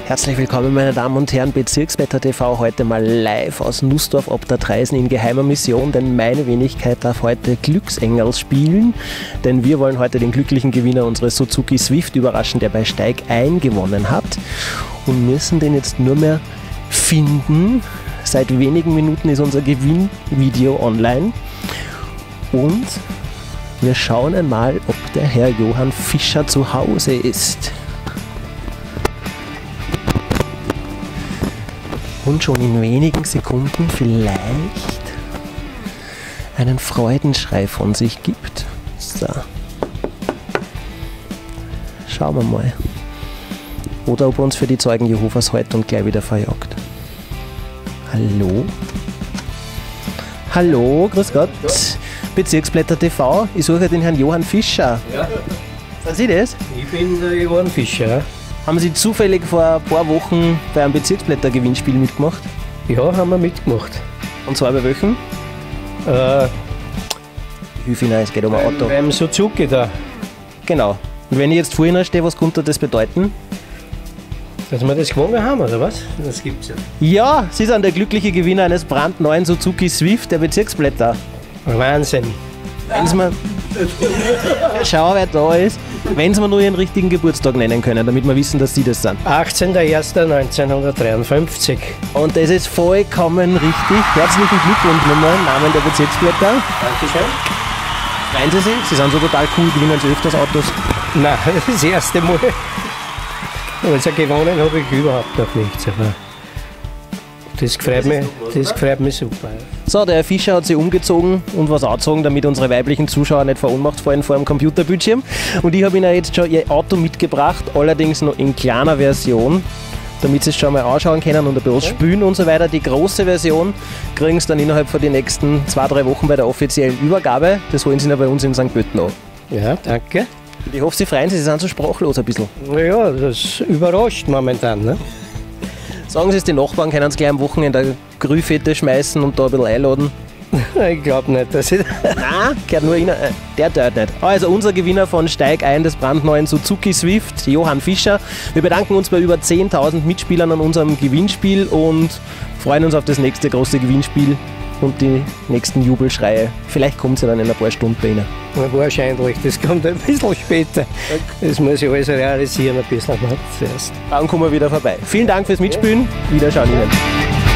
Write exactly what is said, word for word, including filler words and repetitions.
Herzlich willkommen, meine Damen und Herren, Bezirkswetter T V, heute mal live aus Nussdorf ob der Traisen in geheimer Mission, denn meine Wenigkeit darf heute Glücksengel spielen, denn wir wollen heute den glücklichen Gewinner unseres Suzuki Swift überraschen, der bei Steig ein gewonnen hat, und müssen den jetzt nur mehr finden. Seit wenigen Minuten ist unser Gewinnvideo online und wir schauen einmal, ob der Herr Johann Fischer zu Hause ist. Und schon in wenigen Sekunden vielleicht einen Freudenschrei von sich gibt. So. Schauen wir mal. Oder ob er uns für die Zeugen Jehovas hält und gleich wieder verjagt. Hallo? Hallo, grüß Gott. Ja. Bezirksblätter T V, ich suche den Herrn Johann Fischer. Ja. Sind Sie das? Ich bin der Johann Fischer. Haben Sie zufällig vor ein paar Wochen bei einem Bezirksblätter-Gewinnspiel mitgemacht? Ja, haben wir mitgemacht. Und zwar bei welchem? Äh, Hilf Ihnen, es geht um ein beim, Auto. beim Suzuki da. Genau. Und wenn ich jetzt vor Ihnen stehe, was könnte das bedeuten? Dass wir das gewonnen haben, oder was? Das gibt's ja. Ja, Sie sind der glückliche Gewinner eines brandneuen Suzuki Swift der Bezirksblätter. Wahnsinn. Wenn Sie mir... Schau, wer da ist. Wenn Sie mir nur Ihren richtigen Geburtstag nennen können, damit wir wissen, dass Sie das sind. achtzehnter erster neunzehnhundertdreiundfünfzig. Und das ist vollkommen richtig. Herzlichen Glückwunsch nochmal im Namen der Bezirksblätter. Dankeschön. Freuen Sie sich? Sie sind so total cool, gewinnen Sie öfters Autos. Nein, das erste Mal. Also gewonnen habe ich überhaupt noch nichts. Aber das freut mich, das freut mich super. So, der Herr Fischer hat sich umgezogen und was angezogen, damit unsere weiblichen Zuschauer nicht vor Ohnmacht fallen vor dem Computerbildschirm. Und ich habe Ihnen jetzt schon Ihr Auto mitgebracht, allerdings noch in kleiner Version, damit Sie es schon mal anschauen können und ein bisschen spülen und so weiter. Die große Version kriegen Sie dann innerhalb von den nächsten zwei, drei Wochen bei der offiziellen Übergabe. Das holen Sie dann bei uns in Sankt Pölten an. Ja, danke. Ich hoffe, Sie freuen sich, Sie sind so sprachlos ein bisschen. Naja, das überrascht momentan. Ne? Sagen Sie es den Nachbarn, können Sie gleich am Wochenende eine Grillfete schmeißen und da ein bisschen einladen? Ich glaube nicht, dass ich... Nein, gehört nur Ihnen. Äh, der tört nicht. Also unser Gewinner von Steig ein des brandneuen Suzuki Swift, Johann Fischer. Wir bedanken uns bei über zehntausend Mitspielern an unserem Gewinnspiel und freuen uns auf das nächste große Gewinnspiel und die nächsten Jubelschreie. Vielleicht kommt es ja dann in ein paar Stunden bei Ihnen. Wahrscheinlich, das kommt ein bisschen später. Das muss ich alles realisieren, ein bisschen zuerst. Dann kommen wir wieder vorbei. Vielen Dank fürs Mitspielen. Wiederschauen Ihnen.